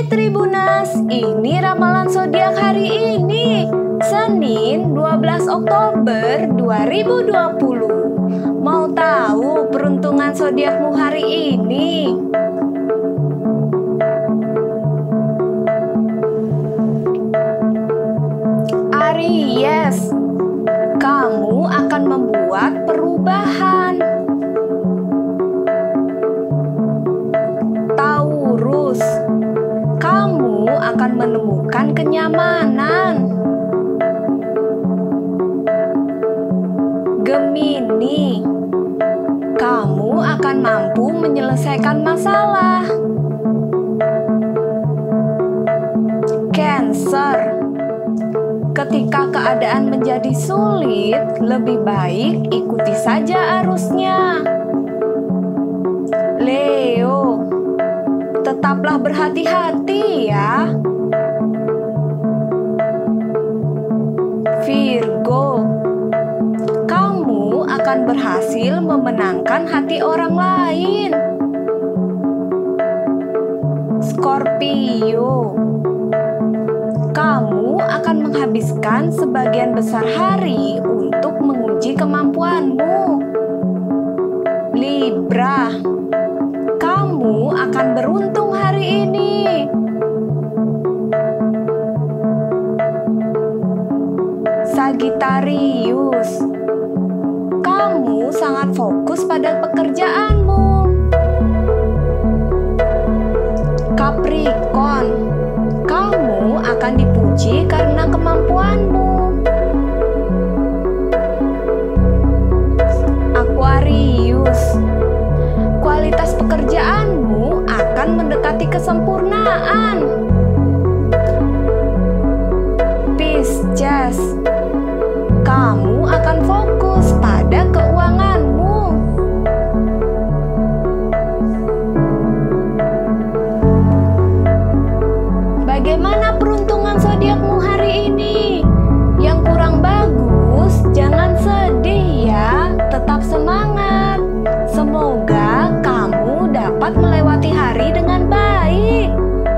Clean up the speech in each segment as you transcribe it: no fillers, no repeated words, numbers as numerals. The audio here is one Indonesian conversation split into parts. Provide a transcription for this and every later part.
Tribunas, ini ramalan zodiak hari ini, Senin 12 Oktober 2020. Mau tahu peruntungan zodiakmu hari ini? Aries, kamu akan membuat perubahan. Taurus, kamu akan menemukan kenyamanan. Gemini, kamu akan mampu menyelesaikan masalah. Cancer, ketika keadaan menjadi sulit, lebih baik ikuti saja arusnya. Leo, tetaplah berhati-hati ya. Virgo, kamu akan berhasil memenangkan hati orang lain. Scorpio, kamu akan menghabiskan sebagian besar hari untuk menguji kemampuanmu. Libra, kamu akan beruntung hari ini. Sagittarius, kamu sangat fokus pada pekerjaanmu. Capricorn, kamu akan dipuji karena kemampuanmu. Aquarius, kualitas pekerjaanmu akan mendekati kesempurnaan. Pisces, kamu akan fokus pada keuanganmu. Bagaimana peruntungan zodiakmu hari ini? Yang kurang bagus, jangan sedih ya, tetap semangat. Semoga kamu dapat melewati hari dengan baik.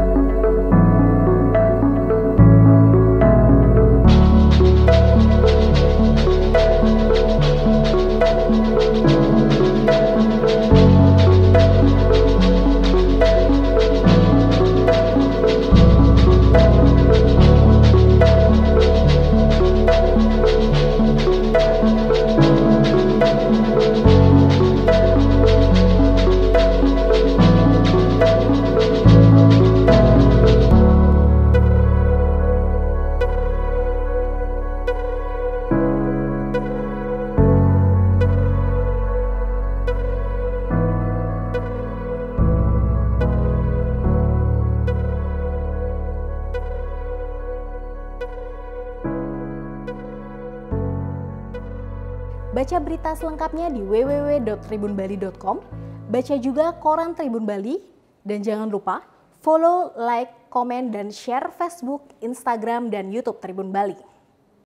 Baca berita selengkapnya di www.tribunbali.com, baca juga koran Tribun Bali, dan jangan lupa follow, like, komen, dan share Facebook, Instagram, dan YouTube Tribun Bali.